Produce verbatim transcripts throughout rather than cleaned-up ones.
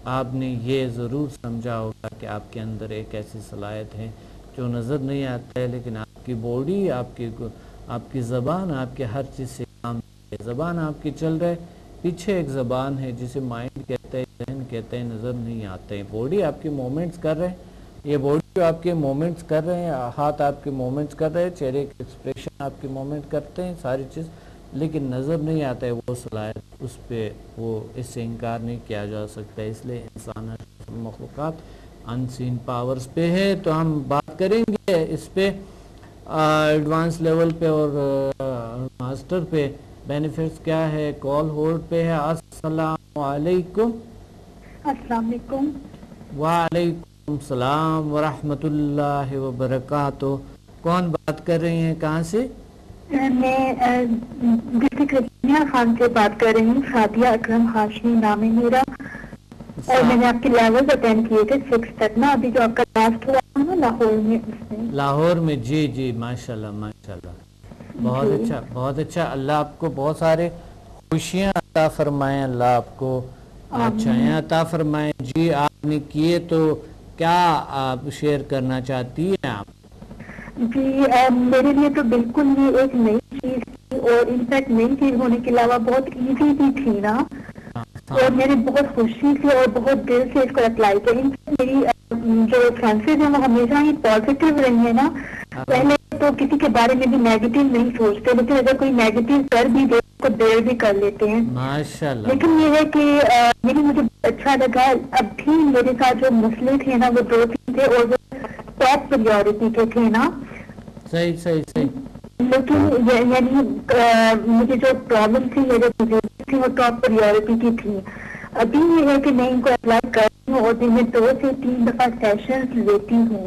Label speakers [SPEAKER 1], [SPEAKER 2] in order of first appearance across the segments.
[SPEAKER 1] آپ نے یہ ضرور سمجھا ہوگا کہ آپ کے اندر ایک ایسی صلاحیت ہے جو نظر نہیں آتا ہے، لیکن آپ کی باڈی، آپ کی آپ کی زبان، آپ کے ہر چیز سے کام ہے. زبان آپ کی چل رہے، پیچھے ایک زبان ہے جسے مائنڈ کہتے ہیں، ذہن کہتے ہیں، نظر نہیں آتے ہیں. باڈی آپ کی مومنٹس کر رہے ہیں، یہ باڈی جو آپ کے مومنٹس کر رہے ہیں، ہاتھ آپ کے مومنٹس کر رہے ہیں، چہرے کے ایکسپریشن آپ کے مومنٹ کرتے ہیں، ساری چیز، لیکن نظر نہیں آتا ہے وہ صلاحیت. اس پہ وہ اس سے انکار نہیں کیا جا سکتا. اس لیے انسان مخلوقات ان سین پاورز پہ ہے. تو ہم بات کریں گے اس پہ ایڈوانس لیول پہ اور ماسٹر پہ. بینیفٹس کیا ہے؟ کال ہولڈ پہ ہے. السلام علیکم.
[SPEAKER 2] السلام علیکم.
[SPEAKER 1] وعلیکم السلام ورحمۃ اللہ وبرکاتہ. کون بات کر رہی ہیں؟ کہاں سے؟
[SPEAKER 2] میں ڈسٹرکٹ رسینہ خان سے بات کر رہی ہوں. سعدیہ اکرم ہاشمی نام ہے میرا، اور میں نے آپ کے لیول اٹینڈ کیے تھے سکس تک نا. ابھی جو آپ کا لاسٹ ہوا تھا نا لاہور میں، اس میں
[SPEAKER 1] لاہور میں. جی جی ماشاءاللہ ماشاءاللہ، بہت
[SPEAKER 2] جی
[SPEAKER 1] اچھا بہت اچھا. اللہ آپ کو بہت سارے خوشیاں عطا فرمائیں، اللہ آپ کو اچھائیاں عطا فرمائیں. جی آپ نے کیے تو کیا آپ شیئر کرنا چاہتی ہیں آپ؟
[SPEAKER 2] جی میرے لیے تو بالکل یہ ایک نئی چیز تھی، اور انفیکٹ نئی چیز ہونے کے علاوہ بہت ایزی بھی تھی نا، اور میری بہت خوشی تھی اور بہت دل سے اس کو اپلائی کری. میری جو سینسز ہیں وہ ہمیشہ ہی پازیٹیو رہی ہیں نا. پہلے تو کسی کے بارے میں بھی نیگیٹو نہیں سوچتے، لیکن اگر کوئی نیگیٹو کر بھی دے تو دیر بھی کر لیتے ہیں.
[SPEAKER 1] ماشاءاللہ.
[SPEAKER 2] لیکن یہ ہے کہ میری مجھے اچھا لگا. اب بھی میرے ساتھ جو مسئلے تھے نا وہ دو تین تھے، اور وہ ٹاپ پریورٹی کے تھے نا.
[SPEAKER 1] صحیح صحیح صحیح.
[SPEAKER 2] لیکن یعنی مجھے جو پرابلم تھی، میرے ڈیزیز تھی، وہ ٹاپ پریورٹی کی تھی. ابھی یہ ہے کہ میں ان کو اپلائی کر رہی ہوں، اور دن میں دو سے تین دفعہ سیشنز لیتی ہوں.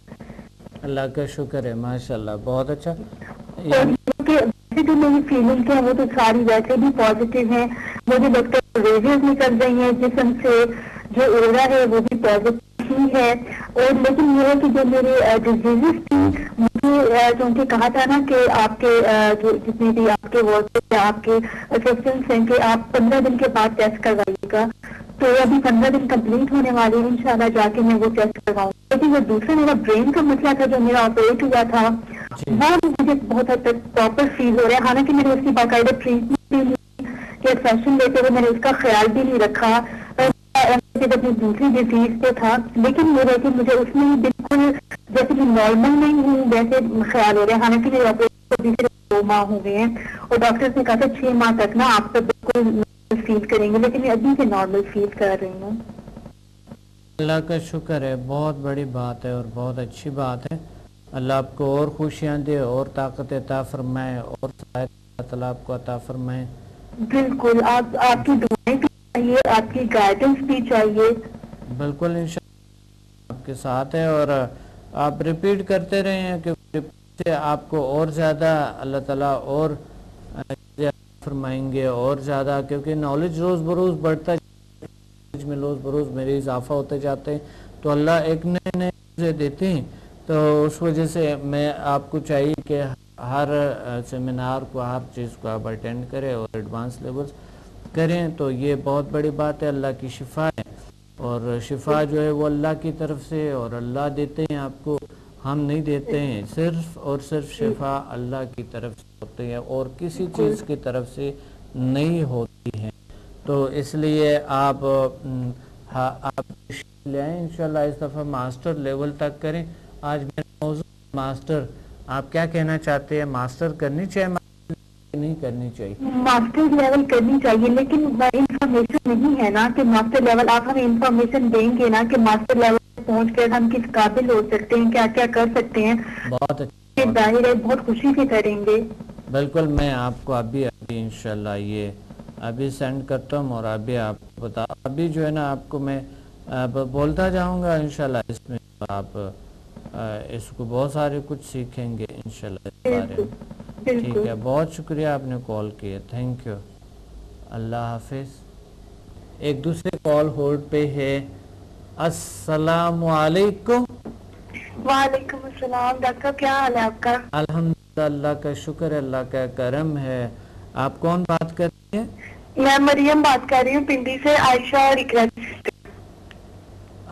[SPEAKER 1] اللہ کا شکر ہے. ماشاءاللہ بہت اچھا.
[SPEAKER 2] اور ویسے جو میری فیلنگس ہیں وہ تو ساری ویسے بھی پازیٹیو ہیں. مجھے لگتا ہے ریزز نکل رہی ہیں جسم سے، جو ایرا ہے وہ بھی پازیٹیو ہی ہے. اور لیکن یہ ہے کہ جو میرے ڈیزیزز تھی، مجھے کیونکہ کہا تھا نا کہ آپ کے جو جتنے بھی آپ کے ورکرز ہیں، آپ کے اسسٹنٹس ہیں، کہ آپ پندرہ دن کے بعد ٹیسٹ کروائیے گا. تو ابھی پندرہ دن کمپلیٹ ہونے والے ہیں، انشاءاللہ جا کے میں وہ ٹیسٹ کرواؤں. لیکن جو دوسرا میرا برین کا مسئلہ تھا، جو میرا آپریٹ ہوا تھا، وہ مجھے بہت حد تک پراپر فیل ہو رہا ہے. حالانکہ میں نے اس کی باقاعدہ ٹریٹمنٹ بھی لی کہ سیشن لیتے ہوئے میں نے اس کا خیال بھی نہیں رکھا اپنی دوسری ڈیزیز پہ تھا. لیکن یہ ہے کہ مجھے اس میں بالکل جیسے کہ نارمل نہیں ہوں ویسے خیال ہو رہا ہے. حالانکہ میرے آپریشن کو دو ماہ ہو گئے ہیں، اور ڈاکٹر نے کہا تھا چھ ماہ تک نا آپ تو بالکل فیل کریں گے، لیکن میں ابھی سے نارمل فیل کر رہی ہوں.
[SPEAKER 1] اللہ کا شکر ہے. بہت بڑی بات ہے اور بہت اچھی بات ہے. اللہ آپ کو اور خوشیاں دے، اور طاقت عطا فرمائے، اور اللہ تعالیٰ آپ کو عطا فرمائے.
[SPEAKER 2] بالکل. آپ آپ کی دعائیں بھی چاہیے، آپ کی گائیڈنس بھی چاہیے.
[SPEAKER 1] بالکل انشاءاللہ آپ کے ساتھ ہے، اور آپ ریپیٹ کرتے رہے ہیں کہ آپ کو اور زیادہ اللہ تعالیٰ اور فرمائیں گے، اور زیادہ، کیونکہ نالج روز بروز بڑھتا ہے، میں روز بروز میرے اضافہ ہوتے جاتے ہیں. تو اللہ ایک نئے نئے چیزیں دیتے ہیں. تو اس وجہ سے میں آپ کو چاہیے کہ ہر سیمینار کو، ہر چیز کو آپ اٹینڈ کریں اور ایڈوانس لیولز کریں. تو یہ بہت بڑی بات ہے. اللہ کی شفا ہے، اور شفا جو ہے وہ اللہ کی طرف سے، اور اللہ دیتے ہیں آپ کو، ہم نہیں دیتے ہیں. صرف اور صرف شفا اللہ کی طرف سے ہوتی ہے، اور کسی چیز کی طرف سے نہیں ہوتی ہے. تو اس لیے آپ آپ لے آئیں انشاءاللہ. اس دفعہ ماسٹر لیول تک کریں. آج میرا موضوع ماسٹر. آپ کیا کہنا چاہتے ہیں؟ ماسٹر کرنی چاہیے نہیں کرنی چاہیے؟
[SPEAKER 2] ماسٹر لیول کرنی چاہیے، لیکن انفارمیشن نہیں ہے نا کہ ماسٹر لیول. آپ ہمیں انفارمیشن دیں گے نا کہ ماسٹر لیول پہنچ کر ہم کس قابل ہو سکتے ہیں، کیا کیا کر سکتے ہیں.
[SPEAKER 1] بہت اچھا.
[SPEAKER 2] ظاہر ہے بہت خوشی سے کریں گے.
[SPEAKER 1] بالکل. میں آپ کو ابھی ابھی انشاءاللہ یہ ابھی سینڈ کرتا ہوں، اور ابھی آپ کو بتا ابھی جو ہے نا آپ کو میں بولتا جاؤں گا انشاءاللہ. اس میں آپ اس کو بہت سارے کچھ سیکھیں گے انشاءاللہ اس بارے میں. ٹھیک ہے. بہت شکریہ آپ نے کال کیا. Thank you. اللہ حافظ. ایک دوسرے کال ہولڈ پہ ہے. السلام علیکم.
[SPEAKER 2] وعلیکم السلام. ڈاکٹر کیا حال ہے آپ کا؟
[SPEAKER 1] الحمدللہ اللہ کا شکر ہے، اللہ کا کرم ہے. آپ کون بات کر رہی ہیں؟
[SPEAKER 2] میں مریم بات کر رہی ہوں پنڈی سے، عائشہ اور اقرا.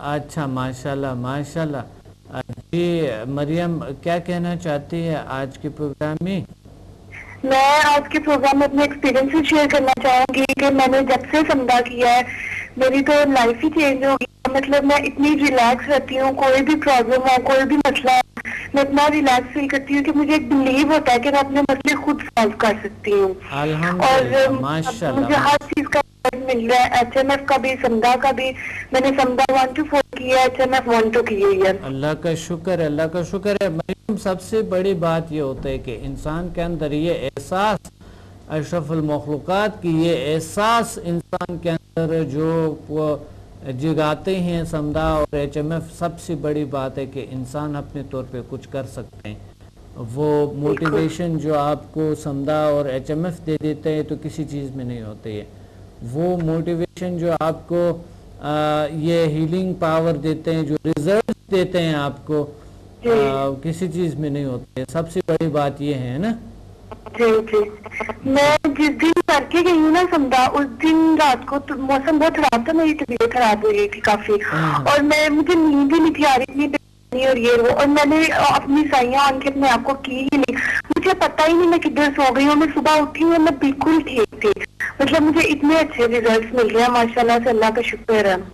[SPEAKER 1] اچھا ماشاءاللہ ماشاءاللہ. جی مریم کیا کہنا چاہتی ہے آج کے پروگرام میں؟
[SPEAKER 2] میں آج کے پروگرام میں اپنے ایکسپیرینس شیئر کرنا چاہوں گی کہ میں نے جب سے سمدھا کیا ہے میری تو لائف ہی چینج ہو گئی. مطلب میں اتنی ریلیکس رہتی ہوں, کوئی بھی پرابلم ہو, کوئی بھی مسئلہ ہو, میں اتنا ریلیکس فیل کرتی ہوں کہ مجھے ایک بلیو ہوتا ہے کہ میں اپنے مسئلے خود سالو کر سکتی ہوں.
[SPEAKER 1] الحمدللہ ماشاءاللہ
[SPEAKER 2] مجھے ہر چیز کا مل رہا ہے, ایچ ایم ایف کا بھی, سمدھا کا بھی. میں نے سمدھا ون ٹو فور کی ہے, H M F one two کی ہوئی ہے.
[SPEAKER 1] اللہ کا شکر ہے, اللہ کا شکر ہے. مریم سب سے بڑی بات یہ ہوتا ہے کہ انسان کے اندر یہ احساس, اشرف المخلوقات کی یہ احساس انسان کے اندر جو جگاتے ہیں سمدھا اور ایچ ایم ایف, سب سے بڑی بات ہے کہ انسان اپنے طور پہ کچھ کر سکتے ہیں. وہ موٹیویشن جو آپ کو سمدھا اور ایچ ایم ایف دے دیتے ہیں تو کسی چیز میں نہیں ہوتے ہے. وہ موٹیویشن جو آپ کو آ, یہ ہیلنگ پاور دیتے ہیں, جو ریزلٹ دیتے ہیں آپ کو, آ, کسی چیز میں نہیں ہوتے. سب سے بڑی بات یہ ہے نا.
[SPEAKER 2] جی جی میں جس دن کر کے گئی ہوں نا سمدھا, اس دن رات کو موسم بہت خراب تھا, میری طبیعت خراب ہو گئی تھی کافی, اور میں مجھے نیند ہی نہیں تھی آ رہی تھی اور یہ وہ, اور میں نے اپنی سائیاں آن کے اپنے آپ کو کی ہی نہیں. مجھے پتا ہی نہیں میں کدھر سو گئی ہوں. میں صبح اٹھی ہوں, میں بالکل ٹھیک تھی. مطلب مجھے اتنے اچھے ریزلٹس مل رہے ہیں ماشاءاللہ سے, اللہ کا شکر ہے.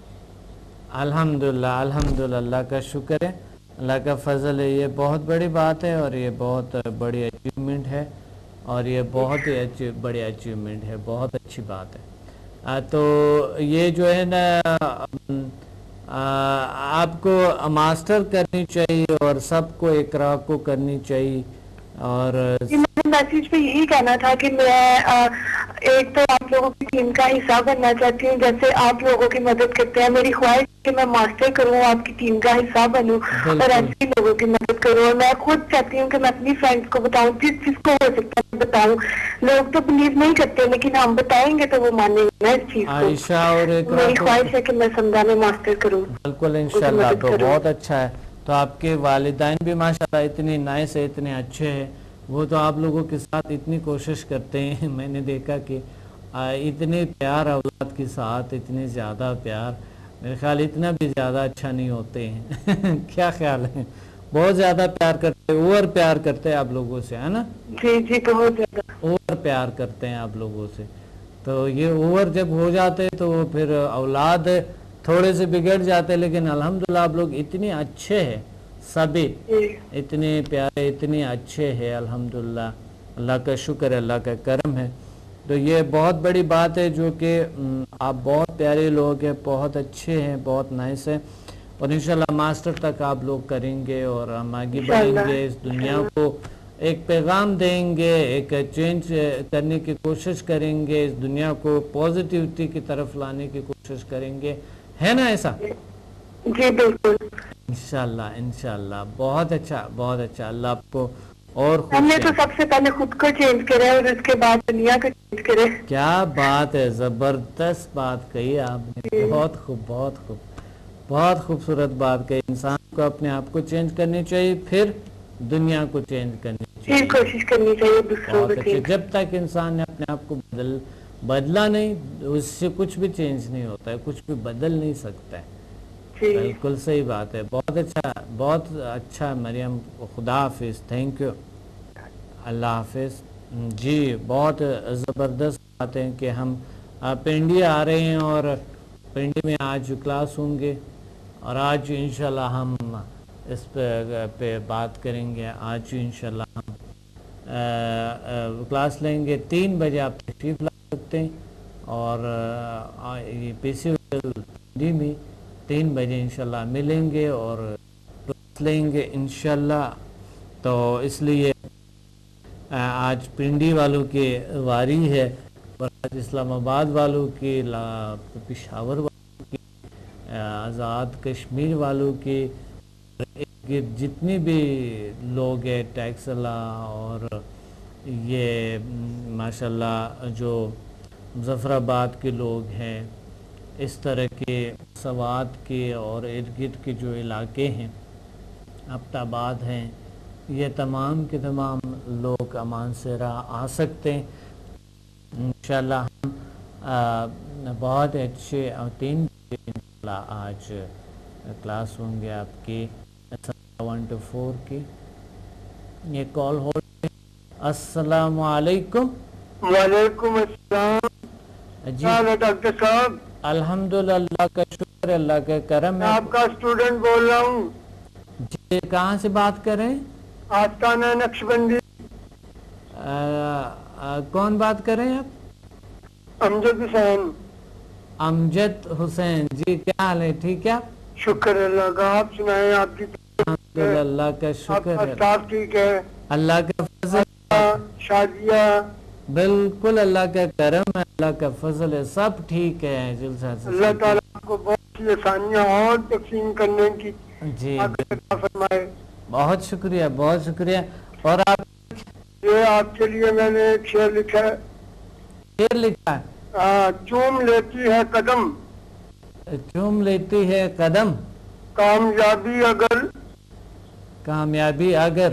[SPEAKER 1] الحمدللہ الحمدللہ اللہ کا شکر ہے, اللہ کا فضل ہے. یہ بہت بڑی بات ہے اور یہ بہت بڑی اچیومنٹ ہے, اور یہ بہت ہی اچھی بڑی اچیومنٹ ہے, بہت اچھی بات ہے. آ, تو یہ جو ہے نا آ, آپ کو ماسٹر کرنی چاہیے اور سب کو اقرا کو کرنی چاہیے. اور
[SPEAKER 2] میسیج پہ یہی کہنا تھا کہ میں ایک تو آپ لوگوں کی ٹیم کا حصہ بننا چاہتی ہوں, جیسے آپ لوگوں کی مدد کرتے ہیں. میری خواہش کہ میں ماسٹر کروں, آپ کی ٹیم کا حصہ بنوں اور ایسے لوگوں کی مدد کروں. اور میں خود چاہتی ہوں کہ میں اپنی فرینڈس کو بتاؤں, جس جس کو ہو سکتا ہے بتاؤں. لوگ تو بلیو نہیں کرتے, لیکن ہم بتائیں گے تو وہ مانیں گے نا اس چیز کو.
[SPEAKER 1] عائشہ اور
[SPEAKER 2] میری خواہش ہے کہ میں سمدھا میں ماسٹر کروں.
[SPEAKER 1] بالکل انشاءاللہ, تو بہت اچھا ہے. تو آپ کے والدین بھی ماشاءاللہ اتنے نائس ہے, اتنے اچھے ہیں. وہ تو آپ لوگوں کے ساتھ اتنی کوشش کرتے ہیں. میں نے دیکھا کہ اتنے پیار اولاد کے ساتھ, اتنے زیادہ پیار, میرے خیال اتنا بھی زیادہ اچھا نہیں ہوتے ہیں. کیا خیال ہے؟ بہت زیادہ پیار کرتے, اوور پیار کرتے ہیں آپ لوگوں سے, ہے نا؟
[SPEAKER 2] جی جی بہت زیادہ
[SPEAKER 1] اوور پیار کرتے ہیں آپ لوگوں سے. تو یہ اوور جب ہو جاتے تو پھر اولاد تھوڑے سے بگڑ جاتے, لیکن الحمدللہ آپ لوگ اتنے اچھے ہیں, سبھی اتنے پیارے, اتنے اچھے ہیں الحمدللہ. اللہ کا شکر ہے, اللہ کا کرم ہے. تو یہ بہت بڑی بات ہے جو کہ آپ بہت پیارے لوگ ہیں, بہت اچھے ہیں, بہت نائس ہیں. اور انشاءاللہ ماسٹر تک آپ لوگ کریں گے اور ہم آگے بڑھیں گے, اس دنیا کو ایک پیغام دیں گے, ایک چینج کرنے کی کوشش کریں گے, اس دنیا کو پازیٹیوٹی کی طرف لانے کی کوشش کریں گے, ہے نا ایسا؟
[SPEAKER 2] جی بالکل
[SPEAKER 1] انشاءاللہ انشاءاللہ. بہت اچھا بہت اچھا. اللہ آپ کو اور
[SPEAKER 2] ہم نے
[SPEAKER 1] خوش
[SPEAKER 2] تو سب سے پہلے خود کو چینج کرے اور اس کے بعد دنیا کو چینج کرے.
[SPEAKER 1] کیا بات ہے, زبردست بات کہی آپ نے, بہت خوب بہت خوب, بہت خوبصورت بات کہی. انسان کو اپنے آپ کو چینج کرنی چاہیے, پھر دنیا کو چینج کرنی چاہیے,
[SPEAKER 2] کوشش کرنی چاہیے دوسروں
[SPEAKER 1] بہت
[SPEAKER 2] کو
[SPEAKER 1] اچھا.
[SPEAKER 2] چینج.
[SPEAKER 1] جب تک انسان نے اپنے آپ کو بدل بدلا نہیں, اس سے کچھ بھی چینج نہیں ہوتا ہے, کچھ بھی بدل نہیں سکتا ہے. بالکل صحیح بات ہے. بہت اچھا بہت اچھا مریم, خدا حافظ, تھینک یو, اللہ حافظ. جی بہت زبردست بات ہے کہ ہم پنڈی آ رہے ہیں اور پنڈی میں آج کلاس ہوں گے, اور آج انشاءاللہ ہم اس پہ پہ بات کریں گے. آج انشاءاللہ ہم کلاس لیں گے. تین بجے آپ تشریف لا سکتے ہیں, اور یہ پی سی پنڈی میں تین بجے انشاءاللہ ملیں گے اور کلاس لیں گے انشاءاللہ. تو اس لیے آج پنڈی والوں کی واری ہے, اور آج اسلام آباد والوں کی, پشاور والوں کی, آزاد کشمیر والوں کی, جتنی بھی لوگ ہیں, ٹیکسلا اور یہ ماشاءاللہ جو مظفر آباد کے لوگ ہیں, اس طرح کے سوات کے اور ارد گرد کے جو علاقے ہیں, آباد آباد ہیں, یہ تمام کے تمام لوگ امان سیرا آ سکتے ہیں انشاءاللہ. ہم بہت اچھے تین بجے انشاءاللہ آج کلاس ہوں گے آپ کی ون ٹو فور کی. یہ کال ہو. السلام علیکم.
[SPEAKER 3] وعلیکم السلام.
[SPEAKER 1] جی
[SPEAKER 3] ڈاکٹر صاحب
[SPEAKER 1] الحمدللہ اللہ کا شکر اللہ کا کرم
[SPEAKER 3] میں
[SPEAKER 1] ہے.
[SPEAKER 3] آپ کا اسٹوڈنٹ بول رہا ہوں.
[SPEAKER 1] جی کہاں سے بات کریں؟
[SPEAKER 3] آستانہ نقشبندی.
[SPEAKER 1] آ, آ, کون بات کریں آپ؟
[SPEAKER 3] امجد حسین.
[SPEAKER 1] امجد حسین. جی کیا حال ہے؟ ٹھیک ہے.
[SPEAKER 3] شکر اللہ کا. آپ سنائیں آپ کی
[SPEAKER 1] الحمدللہ اللہ کا
[SPEAKER 3] آپ
[SPEAKER 1] شکر
[SPEAKER 3] کا
[SPEAKER 1] ہے.
[SPEAKER 3] اسٹاف ٹھیک ہے؟
[SPEAKER 1] اللہ کا فضل
[SPEAKER 3] شادیہ
[SPEAKER 1] بالکل اللہ کا کرم ہے اللہ کا فضل ہے سب ٹھیک ہے. جلسہ سے
[SPEAKER 3] اللہ تعالیٰ کو بہت سی آسانیاں اور تقسیم کرنے کی
[SPEAKER 1] جی
[SPEAKER 3] عطا فرمائے.
[SPEAKER 1] بہت شکریہ بہت شکریہ. اور آپ
[SPEAKER 3] یہ آپ کے لیے میں نے ایک شعر لکھا ہے.
[SPEAKER 1] شعر لکھا ہے.
[SPEAKER 3] آ, چوم لیتی ہے قدم
[SPEAKER 1] چوم لیتی ہے قدم
[SPEAKER 3] کامیابی اگر
[SPEAKER 1] کامیابی اگر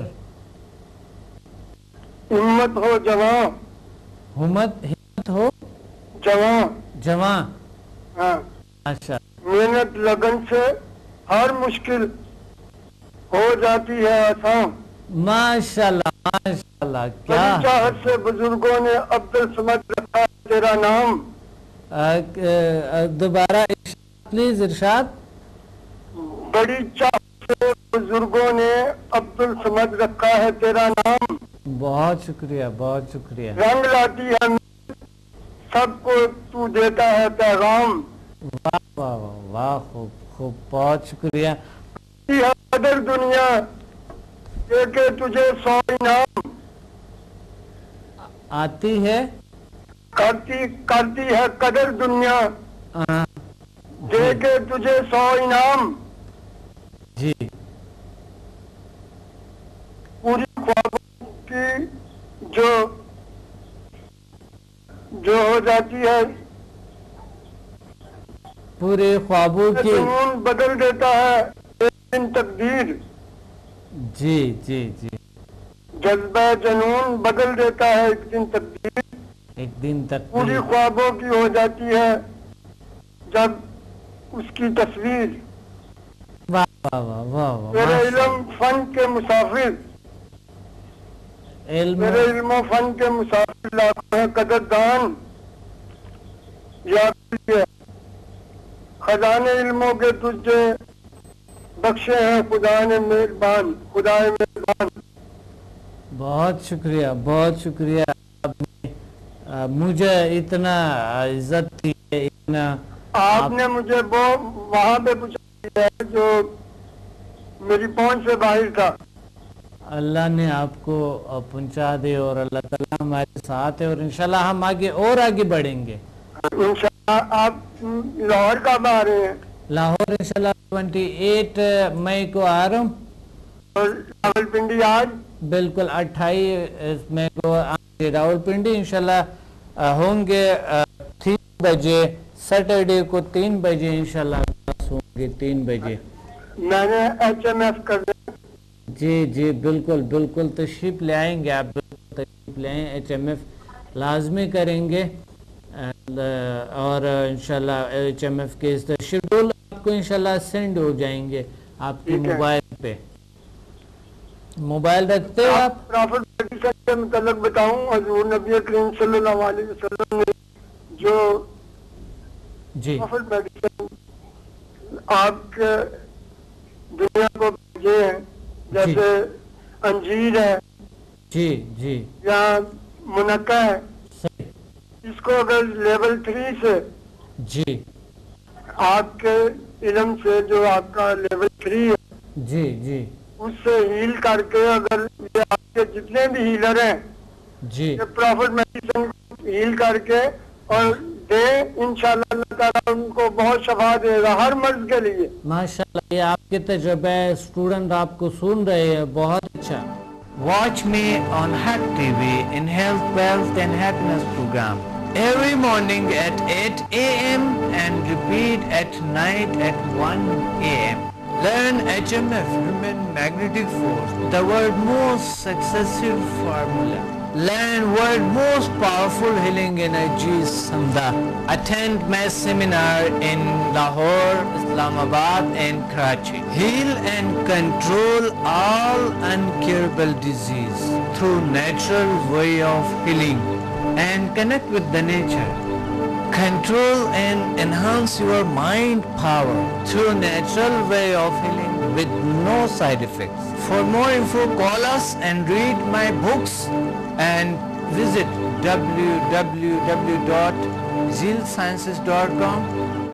[SPEAKER 3] ہمت ہو جوان
[SPEAKER 1] ہمت ہمت ہو
[SPEAKER 3] جوان
[SPEAKER 1] جواں.
[SPEAKER 3] ہاں
[SPEAKER 1] اچھا
[SPEAKER 3] محنت لگن سے ہر مشکل ہو جاتی ہے آسان.
[SPEAKER 1] ماشاءاللہ ماشاءاللہ. کیا
[SPEAKER 3] بڑی چاہت سے بزرگوں نے عبدالصمد رکھا تیرا نام.
[SPEAKER 1] آ, آ, دوبارہ پلیز ارشاد.
[SPEAKER 3] بڑی چاہت سے بزرگوں نے عبدالصمد رکھا ہے تیرا نام.
[SPEAKER 1] بہت شکریہ بہت شکریہ.
[SPEAKER 3] رنگ لاتی ہے سب کو تو دیتا ہے پیغام.
[SPEAKER 1] واہ واہ واہ واہ خوب خوب بہت شکریہ.
[SPEAKER 3] قدر دنیا دے کے تجھے سو انعام.
[SPEAKER 1] آتی ہے
[SPEAKER 3] کرتی کرتی ہے قدر دنیا
[SPEAKER 1] آ,
[SPEAKER 3] دے کے تجھے سو انعام.
[SPEAKER 1] جی
[SPEAKER 3] پوری خوابوں کی جو جو ہو جاتی ہے
[SPEAKER 1] پورے خوابوں کی
[SPEAKER 3] جنون بدل دیتا ہے ایک دن تقدیر.
[SPEAKER 1] جی جی جی
[SPEAKER 3] جذبہ جنون بدل دیتا ہے ایک دن تقدیر.
[SPEAKER 1] ایک دن تک
[SPEAKER 3] پوری خوابوں کی ہو جاتی ہے جب اس کی تصویر.
[SPEAKER 1] واہ واہ واہ واہ واہ.
[SPEAKER 3] میرے
[SPEAKER 1] ماشاء
[SPEAKER 3] علم فن کے مسافر
[SPEAKER 1] علم
[SPEAKER 3] میرے علم و فن کے مسافر لاکھوں ہیں قدردان. یاد ہے خزانے علموں کے تجھے بخشے ہیں خدا نے مہربان خدا مہربان.
[SPEAKER 1] بہت شکریہ بہت شکریہ. آپ نے آ, مجھے اتنا عزت دی ہے اتنا
[SPEAKER 3] آپ نے مجھے وہ وہاں پہ پہنچا دیا ہے جو میری پہنچ سے باہر تھا.
[SPEAKER 1] اللہ نے آپ کو پہنچا دے اور اللہ تعالیٰ ہمارے ساتھ ہے اور انشاءاللہ ہم آگے اور آگے بڑھیں گے.
[SPEAKER 3] انشاءاللہ. آپ لاہور کب آ رہے ہیں؟
[SPEAKER 1] لاہور انشاءاللہ ٹوینٹی ایٹ مئی کو آ رہا ہوں.
[SPEAKER 3] اور راول پنڈی آج
[SPEAKER 1] بالکل اٹھائیس مئی کو راول پنڈی انشاءاللہ ہوں گے تین بجے سیٹرڈے کو تین بجے انشاءاللہ کلاس ہوں گے تین بجے.
[SPEAKER 3] میں نے ایچ ایم ایف کر دیا.
[SPEAKER 1] جی جی بالکل بالکل تشریف لے آئیں گے آپ بالکل تشریف لے آئیں. ایچ ایم ایف لازمی کریں گے اور انشاءاللہ ایچ ایم ایف کے شیڈول آپ کو انشاءاللہ سینڈ ہو جائیں گے آپ کے موبائل پہ. موبائل رکھتے ہو آپ؟
[SPEAKER 3] پرافٹ میڈیسن کے متعلق بتاؤں. حضور نبی کریم صلی اللہ علیہ وسلم نے جو
[SPEAKER 1] جی
[SPEAKER 3] پرافٹ میڈیسن آپ کے دنیا کو بھیجے ہیں جیسے انجیر ہے
[SPEAKER 1] جی جی
[SPEAKER 3] یا منقع ہے.
[SPEAKER 1] صحیح.
[SPEAKER 3] اس کو اگر لیول تھری سے
[SPEAKER 1] جی
[SPEAKER 3] آپ کے علم سے جو آپ کا لیول تھری ہے
[SPEAKER 1] جی جی
[SPEAKER 3] اس سے ہیل کر کے اگر یہ آپ کے جتنے بھی ہیلر ہیں
[SPEAKER 1] جی
[SPEAKER 3] یہ پرافٹ میڈیسن ہیل کر کے اور دے انشاءاللہ اللہ تعالیٰ ان کو بہت شفا دے گا ہر مرض کے لیے.
[SPEAKER 1] ماشاءاللہ یہ آپ کے تجربہ ہے. اسٹوڈنٹ آپ کو سن رہے ہیں بہت اچھا. Watch me on Hack T V in Health, Wealth and Happiness program every morning at eight a m and repeat at night at one a m Learn H M F, Human Magnetic Force, the world's most successful formula. learn world most powerful healing energies Samda. Attend my seminar in Lahore, Islamabad and Karachi. Heal and control all incurable disease through natural way of healing and connect with the nature. Control and enhance your mind power through natural way of healing with no side effects. For more info, call us and read my books and visit w w w dot zeal sciences dot com